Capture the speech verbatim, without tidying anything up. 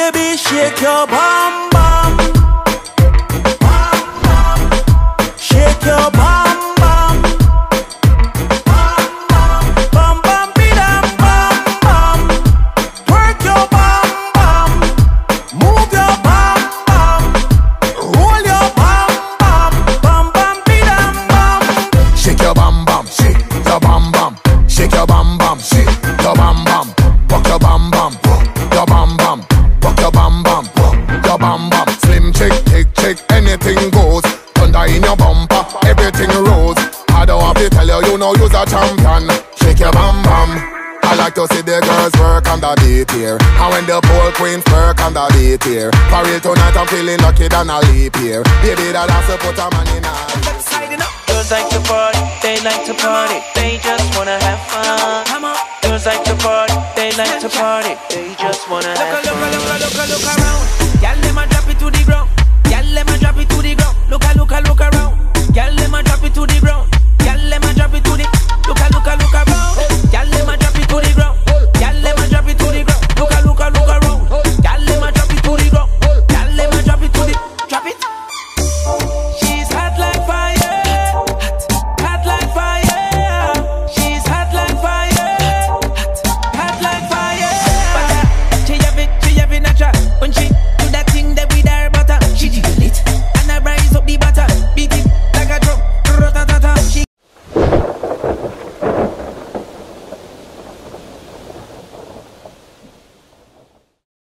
Baby, shake your bum bum. Bum bum. Shake your bum bum. Bum bum. Bum bum bidam bum bum. Twerk your bum bum. Move your bum bum. Roll your bum bum. Bum bum bidam bum. Shake your bum bum. Shake your bum bum. Shake your bum bum. Shake your bum bum. Walk your bum bum. Your bum bum. Walk your bum bum. Your bum bum. Slim chick, thick chick, anything goes. Thunder in your bumper, everything rolls. I don't have to tell you, you know you's a champion. Shake your bum bum. I like to see the girls work on the beat here. And when the pole queens work on the beat here. For real tonight I'm feeling lucky than a leap here. Baby that has to put a man in a Girls like to party, they like to party. They just wanna have fun. Girls like to party, they like to party. They just wanna have fun. Look, look, look, look, look around. Y'all let me drop it to the ground. Y'all let me drop it to the ground. Look, look, look around. Y'all let me drop it to the ground. Y'all let me drop it to the